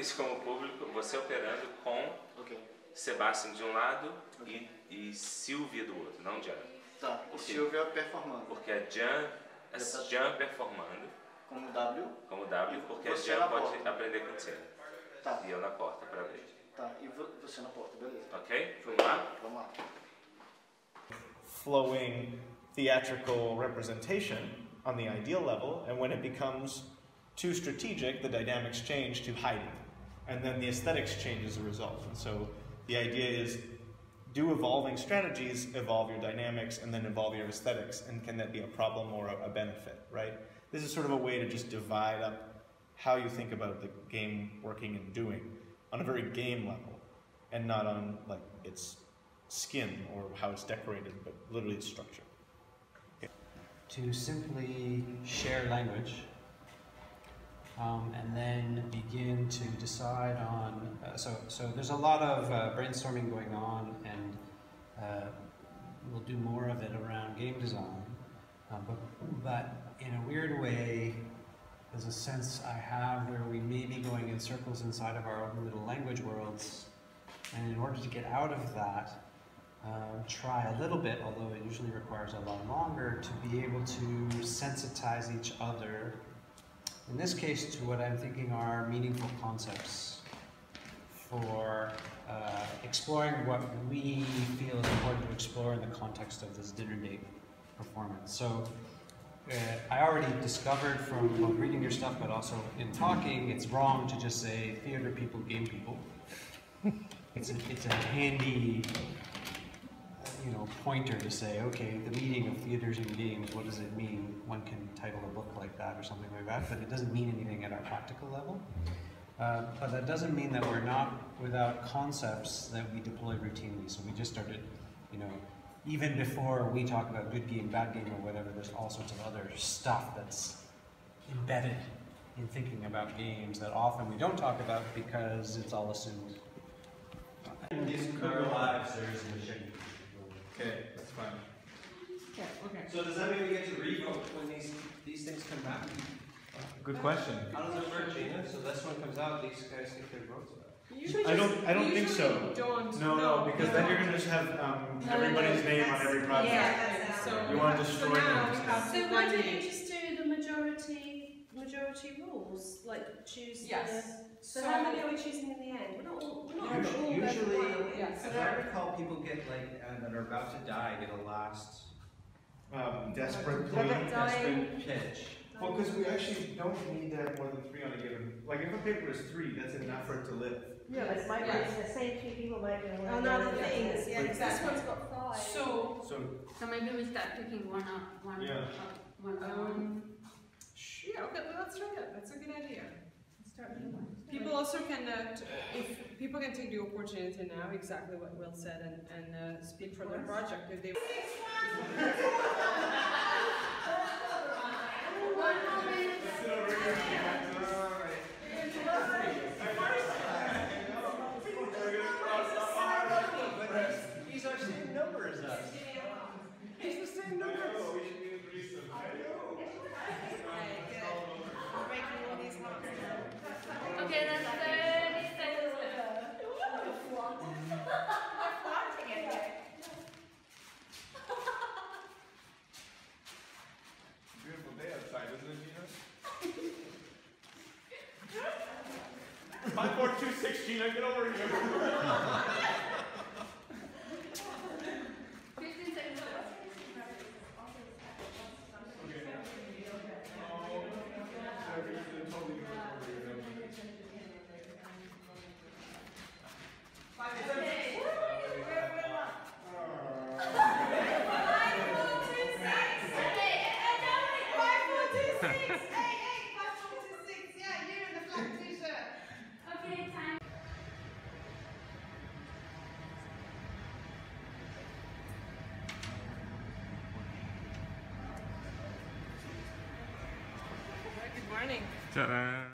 simples como público, você operando com Sebastian de um lado e Silvia do outro, não Jan. Tá, o Silvia performando. Porque a Jan performando. Como W. Como W, porque a Jan pode aprender com C. Tá. E eu na porta para ver. Tá, e você na porta, beleza. Ok? Vamos lá? Vamos lá. Flowing theatrical representation on the ideal level, and when it becomes too strategic, the dynamics change to hiding. And then the aesthetics change as a result. And so the idea is, do evolving strategies evolve your dynamics and then evolve your aesthetics, and can that be a problem or a benefit, right? This is sort of a way to just divide up how you think about the game working and doing on a very game level, and not on like its skin or how it's decorated, but literally its structure. To simply share language and then begin to decide on, so there's a lot of brainstorming going on, and we'll do more of it around game design, but in a weird way, there's a sense I have where we may be going in circles inside of our own little language worlds, and in order to get out of that, try a little bit, although it usually requires a lot longer, to be able to sensitize each other, in this case to what I'm thinking are meaningful concepts for exploring what we feel is important to explore in the context of this dinner date performance. So I already discovered from both reading your stuff but also in talking, it's wrong to just say theater people, game people. It's a handy pointer to say, okay, the meaning of theaters and games, what does it mean? One can title a book like that or something like that, but it doesn't mean anything at our practical level. But that doesn't mean that we're not without concepts that we deploy routinely. So we just started, even before we talk about good game, bad game, or whatever, there's all sorts of other stuff that's embedded in thinking about games that often we don't talk about because it's all assumed. In these current lives, there is a machine. Okay, that's fine. Yeah, okay. So does that mean we get to revote when these things come back? Good question. How does it work, Gina? So this one comes out, these guys get their votes back. I don't think so. No, because then you're gonna just have everybody's name on every project. Yeah, so you want to destroy them. So why don't you just do the majority rules, like choose? Yes. So how many are we choosing in the end? We're not all Usually, Yes. as I recall, people get like that are about to die get a last Desperate plea. desperate pitch. Well, because we actually don't need to have more than 3 on a given. Like if a paper is 3, that's enough for it to live. Yeah, but it might be the same 3 people might be on Oh no, the thing is, because this one's got 5. So maybe we start picking one up, one Yeah. one down. Yeah, okay, well, let's try that. That's a good idea. Let's start with one. People also can, if people can take the opportunity now, exactly what Will said, and speak for their project if they. He's our same number as us. He's the same number. Okay, that's 30 seconds left. Beautiful day outside, isn't it, Gina? 5, 4, 2, 6, Gina, get over here. 15 seconds left. Okay, time. Good morning. Ta-da.